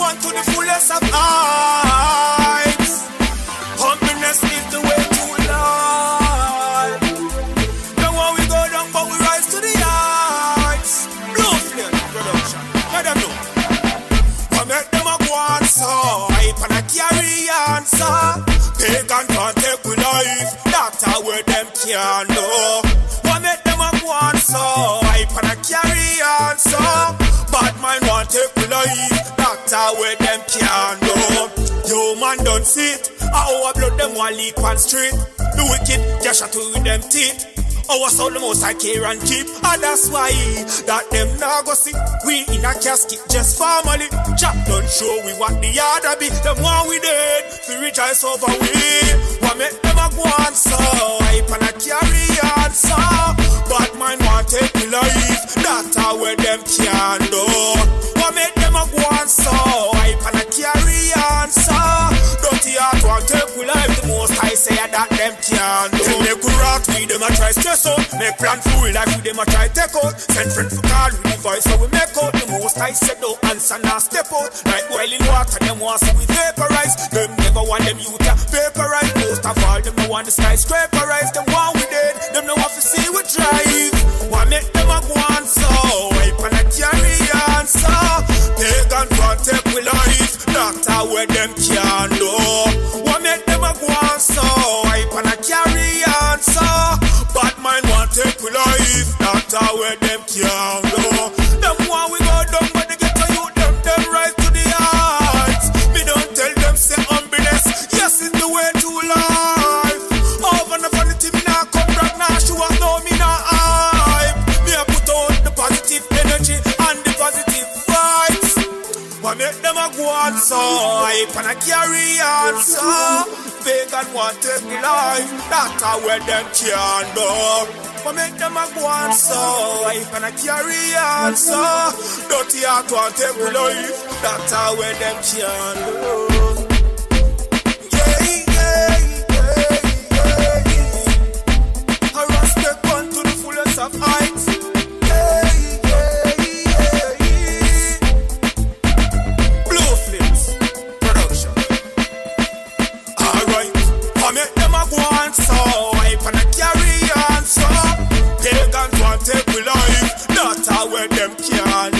one to the fullest of heights. Humbleness is the way to life. Now when we go down, but we rise to the heights. Blue Flame Production, let them know. I make them a Gwaan So, hype and a carry answer. Pagan can't take with life, that's how where them can know. I make them a Gwaan So, hype and a carry answer. Bad mind want take with life, that's how where them can know. Yo man don't see it, our blood them want leak on street. The wicked just shot with them teeth. Our soul the most I care and keep, and that's why that them now go see. We in a casket just family. Jack don't show we what the other be. Them one we dead, we rejoice over we. What make them a Gwaan So, hype and a carry answer. Bad mind want take me life, that's how where them can do. What make them a Gwaan So, hype and a carry answer. Dirty heart want take me life, the most I say that them can do. Make we rock with them a try stress out. Make plan for we life with them a try take out. Send friend for call with the voice so we make out. The most I said no answer now step out. Like boiling water them want see we vaporize. Them never want them youth to vaporize. Most of all them no want the skyscraperize. Them want we dead, them no want to see we drive. What make them a Gwaan So, hype and a carry answer. Pagan can't take we life, that's how where them can do. What make them a Gwaan So, hype and a carry answer. Bad mind want take we life, that's how where them can do. Them want we go down but they get to you, them right to the heights. Me don't tell them say humbleness, yes it's the way to life. Over the vanity me nah come back, nah show up, no me nah hype. Me a put out the positive energy and the positive vibes. What make them a Gwaan So, hype and a carry answer. Pagan want take me life, that's how where them can do. What make them a Gwaan So, hype and a carry answer. Dirty heart want take me life, that's how where them can do. A Raspec one to the fullest of heights. Blue Flames Production. Alright, I make them a Gwaan So, hype and a carry answer. Pagans want take we life, that's how where them can